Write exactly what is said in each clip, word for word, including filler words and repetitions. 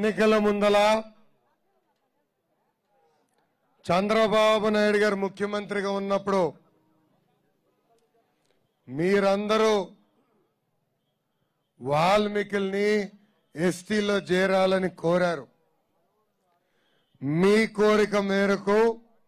ఎన్నికల ముందల చంద్రబాబు నాయుడు గారు ముఖ్యమంత్రిగా ఉన్నప్పుడు మీరందరూ వాల్మీకిల్ని ఎస్టీలో చేరాలని కోరారు. మీ కోరిక మేరకు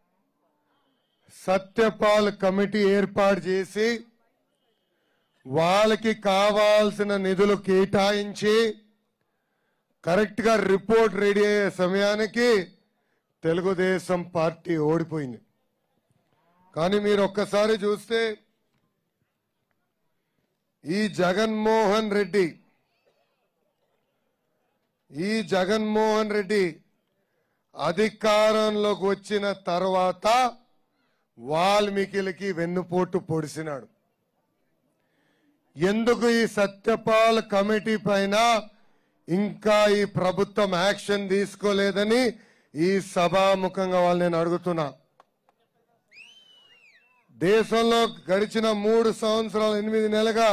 సత్యపాల్ కమిటీ ఏర్పాటు చేసి వాళ్ళకి కావాల్సిన నిధులు కేటాయించి కరెక్ట్ గా రిపోర్ట్ రెడీ అయ్యే సమయానికి తెలుగుదేశం పార్టీ ఓడిపోయింది. కానీ మీరు ఒక్కసారి చూస్తే ఈ జగన్మోహన్ రెడ్డి ఈ జగన్మోహన్ రెడ్డి అధికారంలోకి వచ్చిన తర్వాత వాల్మీకిలకి వెన్నుపోటు పొడిసినాడు. ఎందుకు ఈ సత్యపాల్ కమిటీ పైన ఇంకా ఈ ప్రభుత్వం యాక్షన్ తీసుకోలేదని ఈ సభాముఖంగా వాళ్ళు నేను అడుగుతున్నా. దేశంలో గడిచిన మూడు సంవత్సరాలు ఎనిమిది నెలలుగా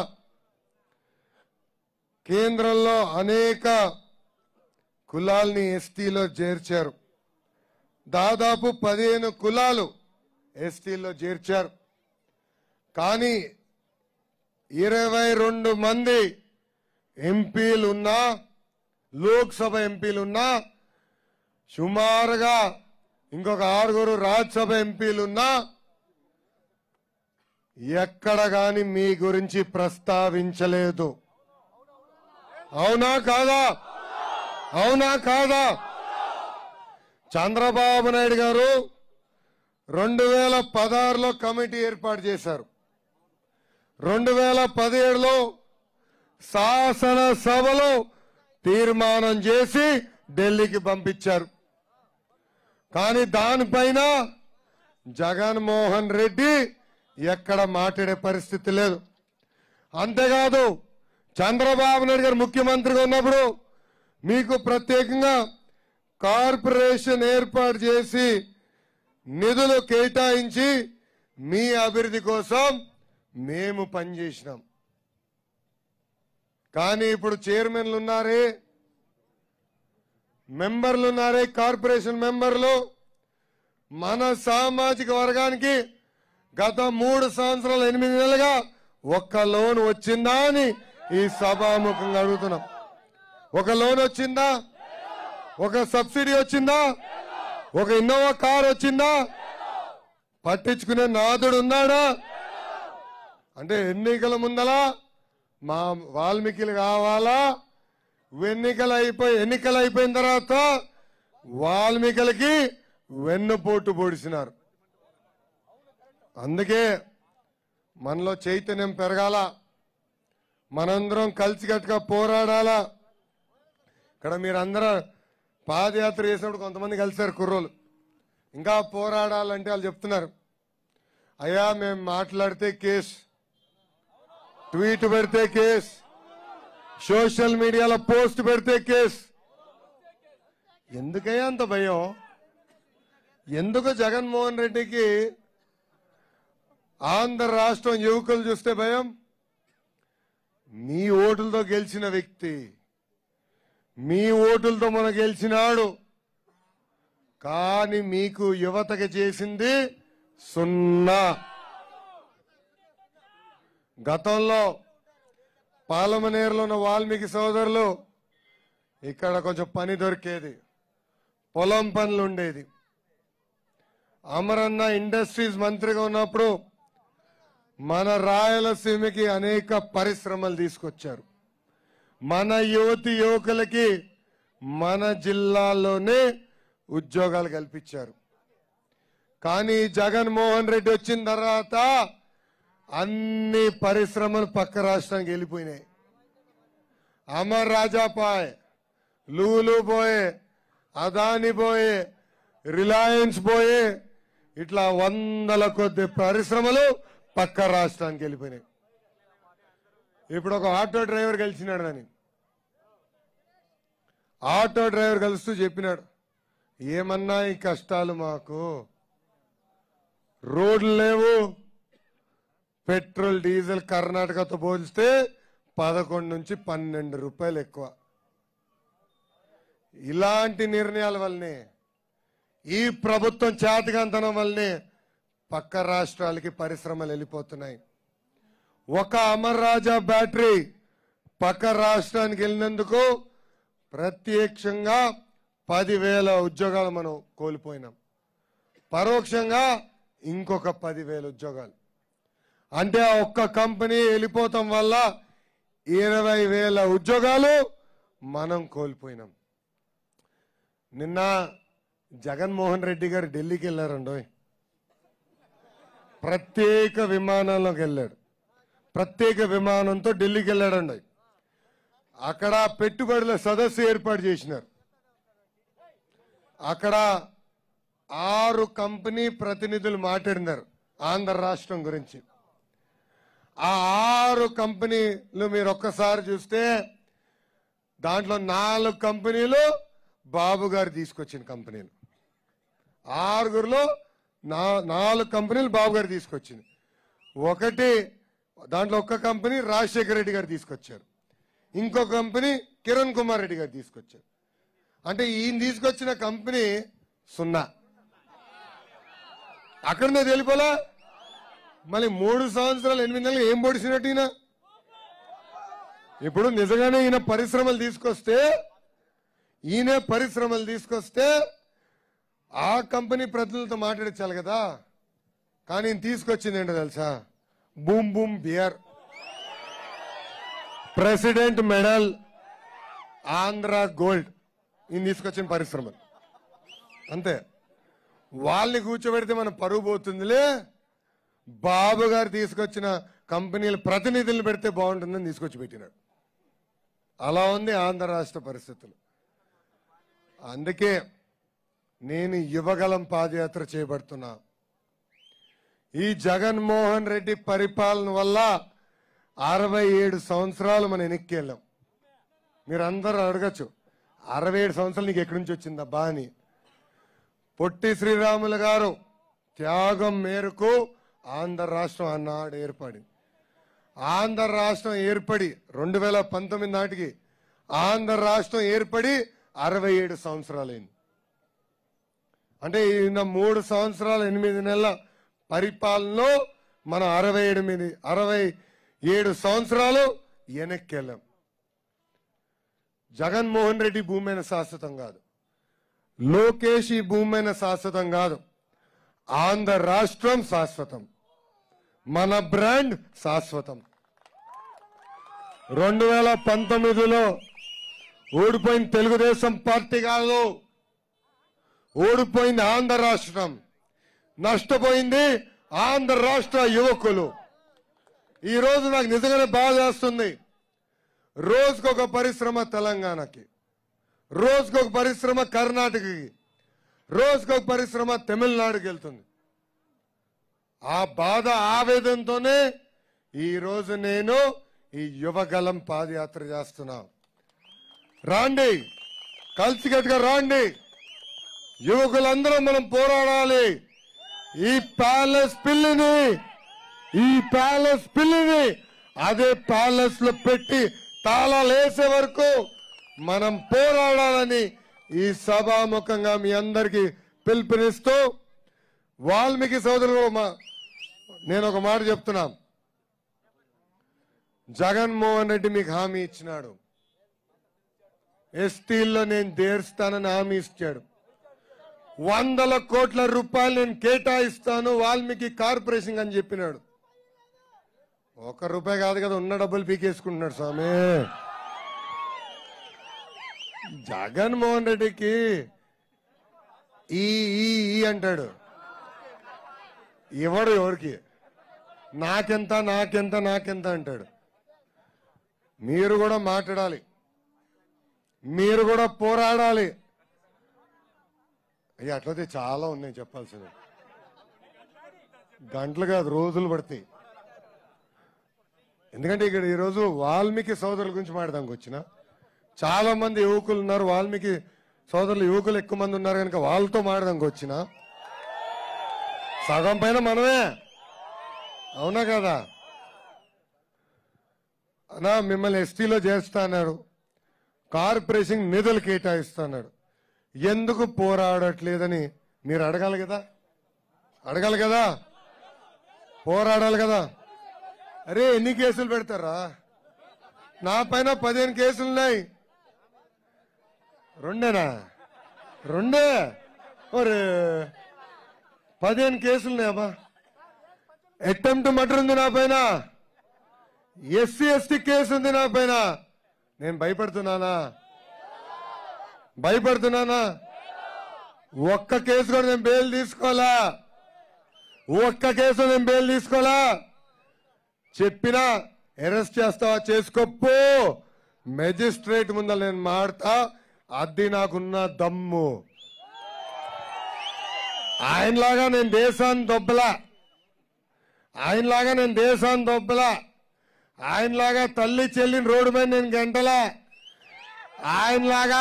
కేంద్రంలో అనేక కులాల్ని ఎస్టీలో చేర్చారు. దాదాపు పదిహేను కులాలు ఎస్టీలో చేర్చారు. కానీ ఇరవై రెండు మంది ఎంపీలున్నా లోక్సభ ఎంపీలున్నా సుమారుగా ఇంకొక ఆరుగురు రాజ్యసభ ఎంపీలున్నా ఎక్కడ గాని మీ గురించి ప్రస్తావించలేదు. అవునా కాదా? అవునా కాదా? చంద్రబాబు నాయుడు గారు రెండు వేల పదహారులో కమిటీ ఏర్పాటు చేశారు. రెండు వేల పదిహేడులో శాసనసభలో తీర్మానం చేసి ఢిల్లీకి పంపించారు. కానీ దానిపైన జగన్మోహన్ రెడ్డి ఎక్కడ మాట్లాడే పరిస్థితి లేదు. అంతేకాదు చంద్రబాబు నాయుడు గారు ముఖ్యమంత్రిగా ఉన్నప్పుడు మీకు ప్రత్యేకంగా కార్పొరేషన్ ఏర్పాటు చేసి నిధులు కేటాయించి మీ అభివృద్ధి కోసం మేము పనిచేసినాం. కానీ ఇప్పుడు చైర్మన్లు ఉన్నారే, మెంబర్లు ఉన్నారే, కార్పొరేషన్ మెంబర్లు మన సామాజిక వర్గానికి గత మూడు సంవత్సరాలు ఎనిమిది నెలలుగా ఒక్క లోన్ వచ్చిందా అని ఈ సభాముఖంగా అడుగుతున్నాం. ఒక లోన్ వచ్చిందా? ఒక సబ్సిడీ వచ్చిందా? ఒక ఇన్నోవా కార్ వచ్చిందా? పట్టించుకునే నాదుడు ఉన్నాడా? అంటే ఎన్నికల ముందల మా వాల్మీకిలు కావాలా, ఎన్నికలు అయిపోయి ఎన్నికలు అయిపోయిన తర్వాత వాల్మీకిలకి వెన్నుపోటు పొడిసినారు. అందుకే మనలో చైతన్యం పెరగాల, మనందరం కలిసికట్టుగా పోరాడాలా. ఇక్కడ మీరందరూ పాదయాత్ర చేసినప్పుడు కొంతమంది కలిసారు కుర్రోలు, ఇంకా పోరాడాలంటే వాళ్ళు చెప్తున్నారు, అయ్యా మేము మాట్లాడితే కేసు, ట్వీట్ పెడితే కేసు, సోషల్ మీడియాలో పోస్ట్ పెడితే కేసు. ఎందుకయ్యా అంత భయం? ఎందుకు జగన్మోహన్ రెడ్డికి ఆంధ్ర రాష్ట్రం యువకులు చూస్తే భయం? మీ ఓటులతో గెలిచిన వ్యక్తి, మీ ఓటులతో మన గెలిచినాడు. కానీ మీకు యువతకి చేసింది సున్నా. గతంలో పాలమనేరులో ఉన్న వాల్మీకి సోదరులు ఇక్కడ కొంచెం పని దొరికేది, పొలం పనులు ఉండేది. అమరన్న ఇండస్ట్రీస్ మంత్రిగా ఉన్నప్పుడు మన రాయలసీమకి అనేక పరిశ్రమలు తీసుకొచ్చారు. మన యువతి యువకులకి మన జిల్లాలోనే ఉద్యోగాలు కల్పించారు. కానీ జగన్మోహన్ రెడ్డి వచ్చిన తర్వాత అన్ని పరిశ్రమలు పక్క రాష్ట్రానికి వెళ్ళిపోయినాయి. అమర్ రాజా పోయే, లూలు పోయే, అదాని పోయే, రిలయన్స్ పోయే, ఇట్లా వందల కొద్ది పరిశ్రమలు పక్క రాష్ట్రానికి వెళ్ళిపోయినాయి. ఇప్పుడు ఒక ఆటో డ్రైవర్ కలిసినాడు, అని ఆటో డ్రైవర్ కలుస్తూ చెప్పినాడు, ఏమన్నా ఈ కష్టాలు మాకు, రోడ్లు లేవు, పెట్రోల్ డీజిల్ కర్ణాటకతో పోలిస్తే పదకొండు నుంచి పన్నెండు రూపాయలు ఎక్కువ. ఇలాంటి నిర్ణయాల వల్లనే ఈ ప్రభుత్వం చేతకంతనం వల్లనే పక్క రాష్ట్రాలకి పరిశ్రమలు వెళ్ళిపోతున్నాయి. ఒక అమర్ రాజా బ్యాటరీ పక్క రాష్ట్రానికి వెళ్ళినందుకు ప్రత్యక్షంగా పదివేల ఉద్యోగాలు మనం కోల్పోయినాం, పరోక్షంగా ఇంకొక పదివేల ఉద్యోగాలు. అంటే ఆ ఒక్క కంపెనీ వెళ్ళిపోతాం వల్ల ఇరవై వేల ఉద్యోగాలు మనం కోల్పోయినాం. నిన్న జగన్మోహన్ రెడ్డి గారు ఢిల్లీకి వెళ్ళారండోయ్. ప్రత్యేక విమానంలోకి వెళ్ళాడు, ప్రత్యేక విమానంతో ఢిల్లీకి వెళ్ళాడండి. అక్కడ పెట్టుబడుల సదస్సు ఏర్పాటు చేసినారు. అక్కడ ఆరు కంపెనీ ప్రతినిధులు మాట్లాడినారు ఆంధ్ర రాష్ట్రం గురించి. ఆ ఆరు కంపెనీలు మీరు ఒక్కసారి చూస్తే దాంట్లో నాలుగు కంపెనీలు బాబు గారు తీసుకొచ్చిన కంపెనీలు, ఆరుగురులో నా నాలుగు కంపెనీలు బాబు గారు తీసుకొచ్చింది. ఒకటి దాంట్లో ఒక్క కంపెనీ రాజశేఖర రెడ్డి గారు తీసుకొచ్చారు, ఇంకో కంపెనీ కిరణ్ కుమార్ రెడ్డి గారు తీసుకొచ్చారు. అంటే ఈయన తీసుకొచ్చిన కంపెనీ సున్నా, అక్కడ మీద వెళ్ళిపోలా. మళ్ళీ మూడు సంవత్సరాలు ఎనిమిది నెలలు ఏం పొడిచినట్టు ఈయన. ఇప్పుడు నిజంగానే ఈయన పరిశ్రమలు తీసుకొస్తే ఈయన పరిశ్రమలు తీసుకొస్తే ఆ కంపెనీ ప్రతినిధులతో మాట్లాడించాలి కదా. కానీ ఈయన తీసుకొచ్చింది ఏంటో తెలుసా? Boom boom beer, president medal, Andhra gold, ఈయన తీసుకొచ్చిన పరిశ్రమలు అంతే. వాళ్ళని కూర్చోబెడితే మన పరువు పోతుందిలే, బాబు గారు తీసుకొచ్చిన కంపెనీల ప్రతినిధులను పెడితే బాగుంటుందని తీసుకొచ్చి పెట్టినాడు. అలా ఉంది ఆంధ్ర రాష్ట్ర పరిస్థితులు. అందుకే నేను యువగలం పాదయాత్ర చేయబడుతున్నా. ఈ జగన్మోహన్ రెడ్డి పరిపాలన వల్ల అరవై ఏడు సంవత్సరాలు మనం వెనక్కి వెళ్ళాం. మీరు అందరూ అడగచ్చు, అరవై ఏడు సంవత్సరాలు నీకు ఎక్కడి నుంచి వచ్చిందబ్బా అని. పొట్టి శ్రీరాములు గారు త్యాగం మేరకు ఆంధ్ర రాష్ట్రం అన్నాడు ఏర్పడింది. ఆంధ్ర రాష్ట్రం ఏర్పడి రెండు వేల పంతొమ్మిది నాటికి ఆంధ్ర రాష్ట్రం ఏర్పడి అరవై ఏడు సంవత్సరాలైంది. అంటే ఈయన మూడు సంవత్సరాల ఎనిమిది నెలల పరిపాలనలో మనం అరవై ఎనిమిది అరవై ఏడు సంవత్సరాలు వెనక్కి వెళ్ళాం. జగన్మోహన్ రెడ్డి భూమైన శాశ్వతం కాదు, లోకేష్ ఈ భూమైన శాశ్వతం కాదు, ఆంధ్ర రాష్ట్రం శాశ్వతం, మన బ్రాండ్ శాశ్వతం. రెండు వేల పంతొమ్మిదిలో ఓడిపోయిన తెలుగుదేశం పార్టీ కాదు, ఓడిపోయింది ఆంధ్ర రాష్ట్రం, నష్టపోయింది ఆంధ్ర రాష్ట్ర యువకులు. ఈ రోజు నాకు నిజంగానే బాధ చేస్తుంది. రోజుకొక పరిశ్రమ తెలంగాణకి, రోజుకొక పరిశ్రమ కర్ణాటకకి, రోజుకొక పరిశ్రమ తమిళనాడుకి వెళ్తుంది. ఆ బాధ ఆవేదనతోనే ఈ రోజు నేను ఈ యువగలం పాదయాత్ర చేస్తున్నా. రాండి, కలిసికట్టుగా రాండి, యువకులందరం మనం పోరాడాలి. ఈ ప్యాలెస్ పిల్లిని ఈ ప్యాలెస్ పిల్లిని అదే ప్యాలెస్ లో పెట్టి తాళాలు వేసే వరకు మనం పోరాడాలని ఈ సభాముఖంగా మీ అందరికీ పిలుపునిస్తూ, వాల్మీకి సోదరులు నేను ఒక మాట చెప్తున్నా. జగన్మోహన్ రెడ్డి మీకు హామీ ఇచ్చినాడు, ఎస్టీల్లో నేను దేర్స్తానని హామీ ఇచ్చాడు. వందల కోట్ల రూపాయలు నేను కేటాయిస్తాను వాల్మీకి కార్పొరేషన్ అని చెప్పినాడు. ఒక్క రూపాయి కాదు కదా, ఉన్న డబ్బులు పీకేసుకుంటున్నాడు స్వామి. జగన్మోహన్ రెడ్డికి ఈ ఈ అంటాడు, ఇవ్వడు ఎవరికి, నాకెంత నాకెంత నాకెంత అంటాడు. మీరు కూడా మాట్లాడాలి, మీరు కూడా పోరాడాలి. అయ్యా అట్లయితే చాలా ఉన్నాయి చెప్పాల్సినవి, గంటలు కాదు రోజులు పడతాయి. ఎందుకంటే ఇక్కడ ఈరోజు వాల్మీకి సోదరుల గురించి మాట్లాడడానికి వచ్చిన చాలా మంది యువకులు ఉన్నారు, వాల్మీకి సోదరులు యువకులు ఎక్కువ మంది ఉన్నారు కనుక వాళ్ళతో మాట్లాడడానికి వచ్చిన సగం పైన మనమే, అవునా కదా అన్నా? మిమ్మల్ని ఎస్టీలో చేస్తా అన్నారు, కార్పొరేషన్ నిధులు కేటాయిస్తున్నాడు. ఎందుకు పోరాడట్లేదని మీరు అడగాలి కదా, అడగాలి కదా, పోరాడాలి కదా. అరే ఎన్ని కేసులు పెడతారా? నా పైన పదిహేను కేసులు ఉన్నాయి. రెండేనా? రెండే. ఒరే పదిహేను కేసులు ఉన్నాయమ్మా. అటెంప్ట్ మర్డర్ ఉంది నా పైన, ఎస్సీ ఎస్టీ కేసు ఉంది నా పైన. నేను భయపడుతున్నానా? భయపడుతున్నానా? ఒక్క కేసు కూడా నేను బెయిల్ తీసుకోవాలా, ఒక్క కేసు నేను బెయిల్ తీసుకోవాలా. చెప్పినా అరెస్ట్ చేస్తావా చేసుకోపో, మెజిస్ట్రేట్ ముందర నేను మాడతా. అది నాకున్న దమ్ము. ఆయనలాగా నేను దేశాన్ని దొబ్బలా, ఆయనలాగా నేను దేశాన్ని దొబ్బలా, ఆయనలాగా తల్లి చెల్లిని రోడ్డు మీద నేను గంటలా, ఆయనలాగా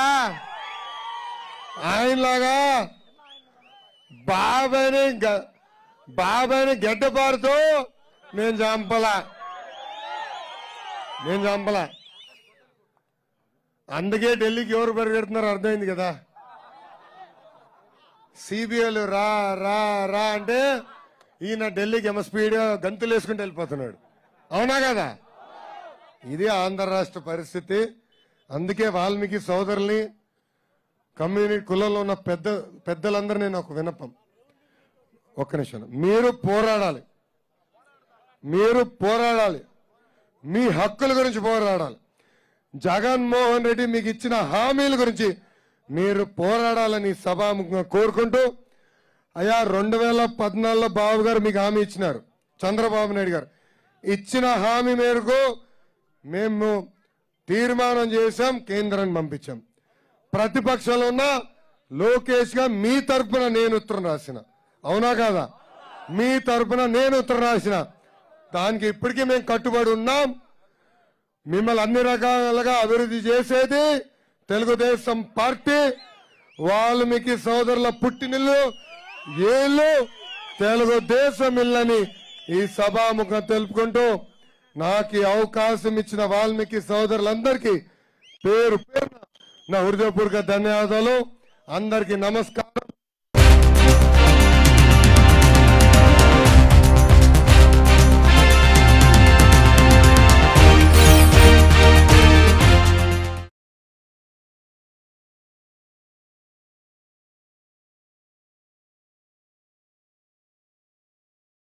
ఆయనలాగా బాబాయ్ని బాబాయ్ని గడ్డపారుతూ నేను చంపలా, నేను చంపలా. అందుకే ఢిల్లీకి ఎవరు పరిగెడుతున్నారో అర్థమైంది కదా. సిబిఐలు రా రా రా అంటే ఈయన ఢిల్లీకి ఏమో స్పీడ్గా గంతులు వేసుకుంటూ వెళ్ళిపోతున్నాడు. అవునా కదా? ఇది ఆంధ్ర రాష్ట్ర పరిస్థితి. అందుకే వాల్మీకి సోదరుల్ని, కమ్యూనిటీ కులంలో ఉన్న పెద్ద పెద్దలందరూ నేను ఒక విన్నపం, ఒక్క నిమిషం, మీరు పోరాడాలి, మీరు పోరాడాలి, మీ హక్కుల గురించి పోరాడాలి. జగన్మోహన్ రెడ్డి మీకు ఇచ్చిన హామీల గురించి మీరు పోరాడాలని సభాముఖంగా కోరుకుంటూ, అయ్యా రెండు వేల పద్నాలుగులో బాబు గారు మీకు హామీ ఇచ్చినారు, చంద్రబాబు నాయుడు గారు ఇచ్చిన హామీ మేరకు మేము తీర్మానం చేశాం, కేంద్రాన్ని పంపించాం. ప్రతిపక్షంలో ఉన్న లోకేష్ గా మీ తరఫున నేను ఉత్తరం రాసిన, అవునా కాదా? మీ తరఫున నేను ఉత్తరం రాసిన దానికి ఇప్పటికీ మేము కట్టుబడి ఉన్నాం. మిమ్మల్ని అన్ని రకాలుగా అభివృద్ధి చేసేది తెలుగుదేశం పార్టీ. వాల్మీకి సోదరుల పుట్టినిల్లు ఏళ్ళు తెలుగుదేశం ఇల్లని ఈ సభాముఖం తెలుపుకుంటూ, నాకు ఈ అవకాశం ఇచ్చిన వాల్మీకి సోదరులందరికీ పేరు పేరు నా హృదయపూర్వక ధన్యవాదాలు. అందరికీ నమస్కారం.